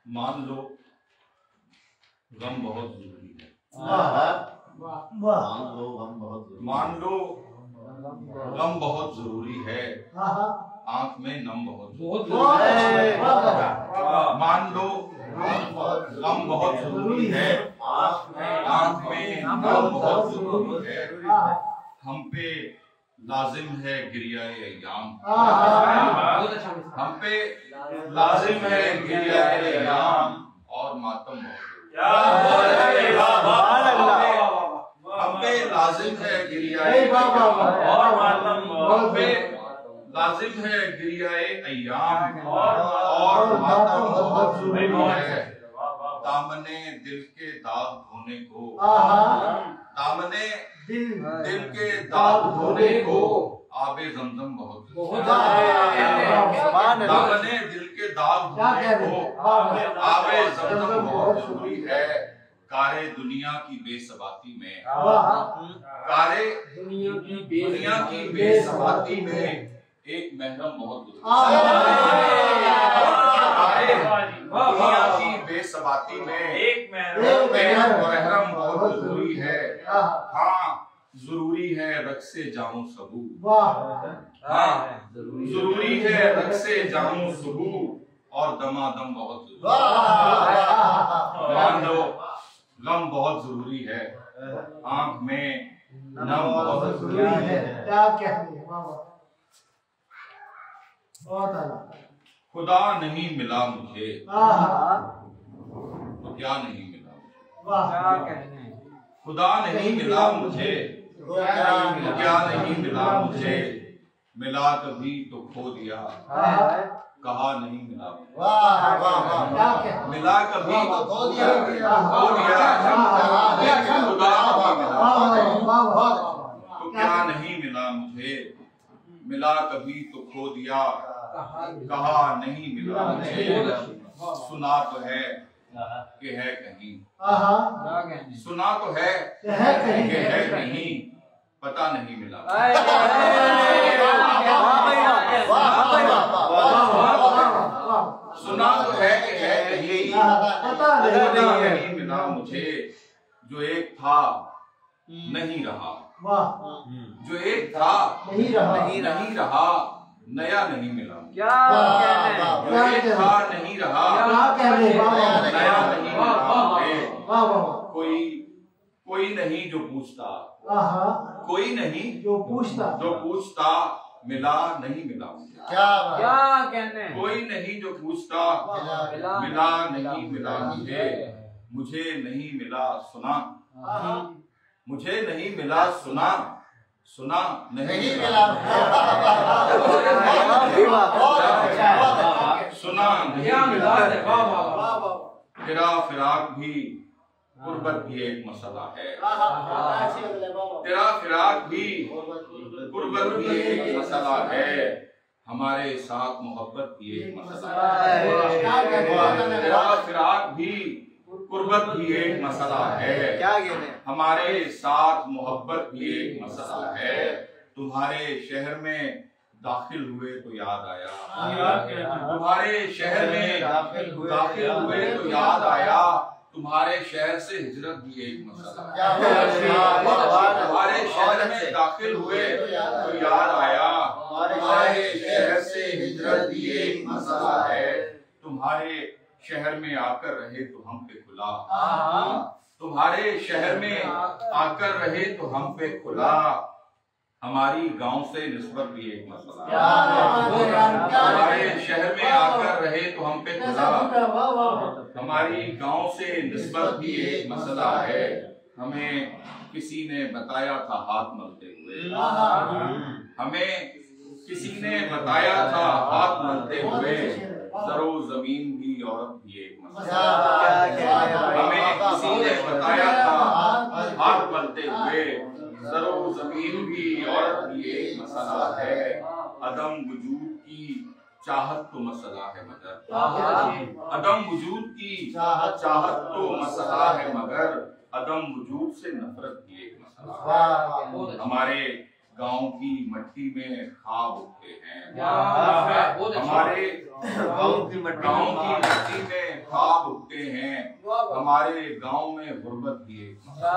मान लो गम बहुत जरूरी है। मान लो गम बहुत जरूरी है, आंख में नम बहुत जरूरी है। मान लो गम बहुत जरूरी है, आंख में नम बहुत जरूरी है। हम पे लाजिम है गिरियाए अय्याम, हम पे लाजिम है गिरियाए अय्याम और मातम हम पे लाजिम है गिरियाए और मातम, हम पे लाजिम है गिरियाए अय्याम और मातम बहुत जरूरी है। दामने दिल के दाग धोने को, दामने दिल के दाग धोने को आबे ज़मज़म बहुत दामने दिल के दाग धोने को आबे ज़मज़म बहुत जरूरी है। कारे दुनिया की बेसबाती में, कारे दुनिया की बेसबाती में एक महरम बहुत दुनिया की बेसबाती में एक महरम बहुत जरूरी है। हाँ जरूरी है रक्से जाऊं सबू, हाँ जरूरी है रक्से जाऊं सबू और दमादम बहुत जरूरी। मान लो गम बहुत जरूरी है, आंख में नम बहुत जरूरी है। क्या कहते हैं खुदा नहीं मिला मुझे तो क्या नहीं मिला मुझे, खुदा नहीं मिला मुझे तो क्या नहीं मिला मुझे। मिला कभी तो खो दिया, कहा नहीं मिला, मिला कभी तो खो दिया, खुदा नहीं मिला तो क्या नहीं मिला मुझे। मिला कभी तो खो दिया, कहा नहीं मिला मुझे। सुना तो है कि है कहीं, सुना तो है कि है कहीं, पता नहीं मिला। सुना तो है कि है कहीं, पता नहीं मिला मुझे। जो एक था नहीं रहा, जो एक था नहीं रहा, नया नहीं मिला। जो एक था नहीं रहा, नया नहीं मिला। कोई नहीं जो पूछता, कोई नहीं जो पूछता मिला नहीं मिला। क्या कहने, कोई नहीं जो पूछता मिला नहीं मिला मुझे। मुझे नहीं मिला सुना, मुझे नहीं मिला सुना, सुना नहीं मिला, सुना नहीं मिला। तेरा फिराक भी गुर्बत भी एक मसला है, तेरा फिराक भी गुर्बत भी एक मसला है। हमारे साथ मोहब्बत भी एक मसला है, तेरा फिराक भी गुर्बत भी एक मसला है। हमारे साथ मोहब्बत भी एक मसला है। तुम्हारे शहर में दाखिल हुए तो याद आया, तुम्हारे शहर में दाखिल हुए तो याद आया। तुम्हारे शहर से हिजरत भी एक मसला है। तुम्हारे शहर में दाखिल हुए तो याद आया। तुम्हारे शहर से हिजरत भी एक मसला है। तुम्हारे शहर में आकर रहे तो हम पे खुला, तुम्हारे शहर में आकर रहे तो हम पे खुला। हमारी गांव से निस्बत भी एक मसला है। हमारे शहर में आकर रहे तो हम पे खुला। हमारी गांव से निस्बत भी एक मसला है। हमें किसी ने बताया था हाथ मलते हुए, हमें किसी ने बताया था हाथ मलते हुए। सरो जमीन भी औरत भी एक मसला है। हमें किसी ने बताया था हाथ मलते हुए। सरो जमीन भी औरत भी एक मसला है। अदम वजूद की चाहत तो मसला है मगर, अदम वजूद की चाहत तो मसला है मगर, अदम वजूद से नफरत भी एक मसला है। हमारे गांव की मट्टी में ख्वाब उठते हैं। हमारे गांव की मट्टी में ख्वाब उठते हैं। हमारे गांव में गुर्बत भी एक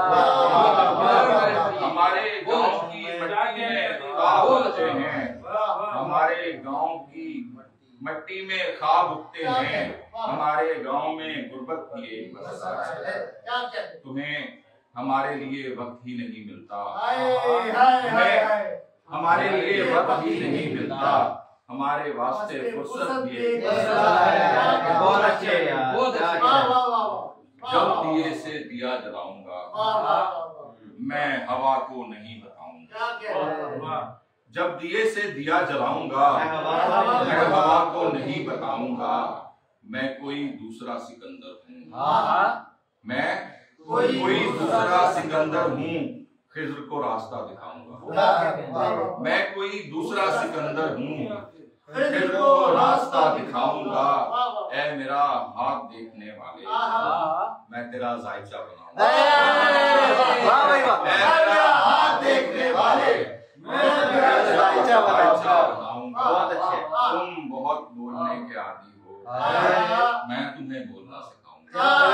हमारे गांव की मट्टी में ख्वाब उठते हैं। हमारे गांव की मट्टी में ख्वाब उठते हैं। हमारे गांव में गुर्बत भी एक मसला है। तुम्हें हमारे लिए वक्त ही नहीं मिलता। हमारे लिए वक्त ही नहीं मिलता। हमारे वास्ते फुर्सत भी एक मसला है। बहुत अच्छे यार। जब दिए से दिया जलाऊंगा मैं हवा को नहीं बताऊंगा। जब दिए से दिया जलाऊंगा मैं हवा को नहीं बताऊंगा। मैं कोई दूसरा सिकंदर हूँ। मैं कोई दूसरा सिकंदर हूँ। खिज़्र को रास्ता दिखाऊंगा। मैं कोई दूसरा सिकंदर हूँ। खिज़्र को रास्ता दिखाऊंगा। ऐ मेरा हाथ देखने वाले मैं तेरा जायचा बनाऊंगा। ऐ मेरा हाथ देखने वाले मैं तेरा जायचा बनाऊंगा। बहुत अच्छे। तुम बहुत बोलने के आदी हो। मैं तुम्हें बोलना सिखाऊंगा।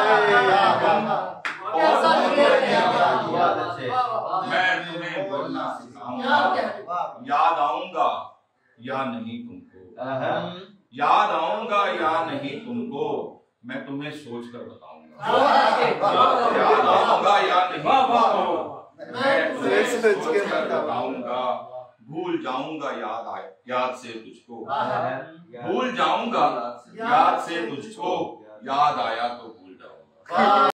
मैं तुम्हें बोलना सिखाऊंगा। याद आऊंगा या नहीं तुमको। याद आऊंगा या नहीं तुमको। मैं तुम्हें सोच कर बताऊंगा। याद आऊंगा या नहीं तुमको। मैं तुम्हें सोच कर बताऊंगा। भूल जाऊंगा याद से तुझको। भूल जाऊंगा याद से तुझको। याद आया तो भूल जाऊंगा।